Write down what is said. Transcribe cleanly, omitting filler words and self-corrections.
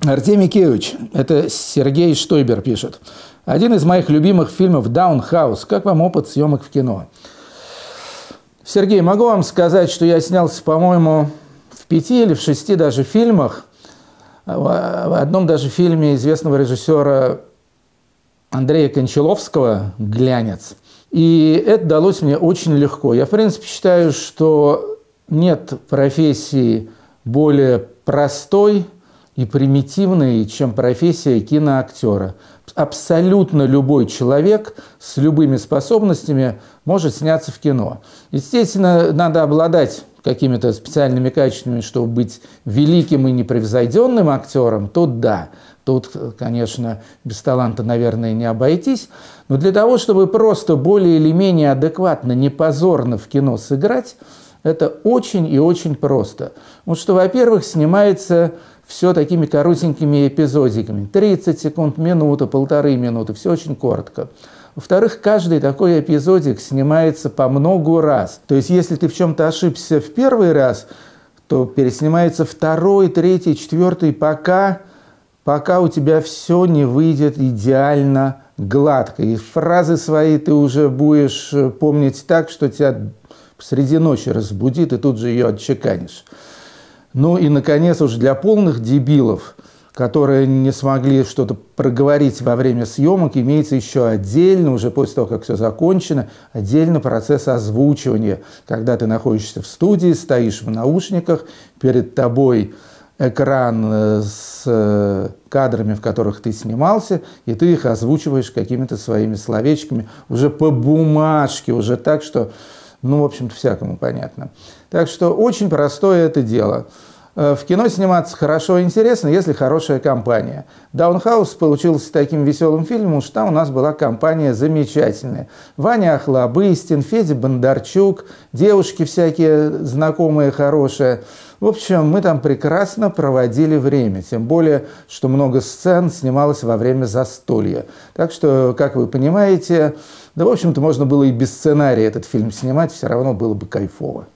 Артемий Кеевич, это Сергей Штойбер пишет. Один из моих любимых фильмов «Даунхаус». Как вам опыт съемок в кино? Сергей, могу вам сказать, что я снялся, по-моему, в 5 или в 6 даже фильмах. В одном даже фильме известного режиссера Андрея Кончаловского «Глянец». И это далось мне очень легко. Я, в принципе, считаю, что нет профессии более простой и примитивной, чем профессия киноактера. Абсолютно любой человек с любыми способностями может сняться в кино. Естественно, надо обладать какими-то специальными качествами, чтобы быть великим и непревзойденным актером, тут да. Тут, конечно, без таланта, наверное, не обойтись. Но для того, чтобы просто более или менее адекватно, не позорно в кино сыграть, это очень и очень просто. Потому что, во-первых, снимается все такими коротенькими эпизодиками. 30 секунд, минута, 1,5 минуты, все очень коротко. Во-вторых, каждый такой эпизодик снимается по много раз. То есть, если ты в чем-то ошибся в первый раз, то переснимается 2-й, 3-й, 4-й, пока у тебя все не выйдет идеально гладко. И фразы свои ты уже будешь помнить так, что тебя посреди ночи разбудит, и тут же ее отчеканишь. Ну и, наконец, уж для полных дебилов, которые не смогли что-то проговорить во время съемок, имеется еще отдельно, уже после того, как все закончено, отдельно процесс озвучивания, когда ты находишься в студии, стоишь в наушниках, перед тобой экран с кадрами, в которых ты снимался, и ты их озвучиваешь какими-то своими словечками уже по бумажке, уже так, что, ну, в общем-то, всякому понятно. Так что очень простое это дело. В кино сниматься хорошо и интересно, если хорошая компания. «Даунхаус» получился таким веселым фильмом, что там у нас была компания замечательная. Ваня Охлобыстин, Федя Бондарчук, девушки всякие знакомые, хорошие. В общем, мы там прекрасно проводили время. Тем более, что много сцен снималось во время застолья. Так что, как вы понимаете, да, в общем-то, можно было и без сценария этот фильм снимать, все равно было бы кайфово.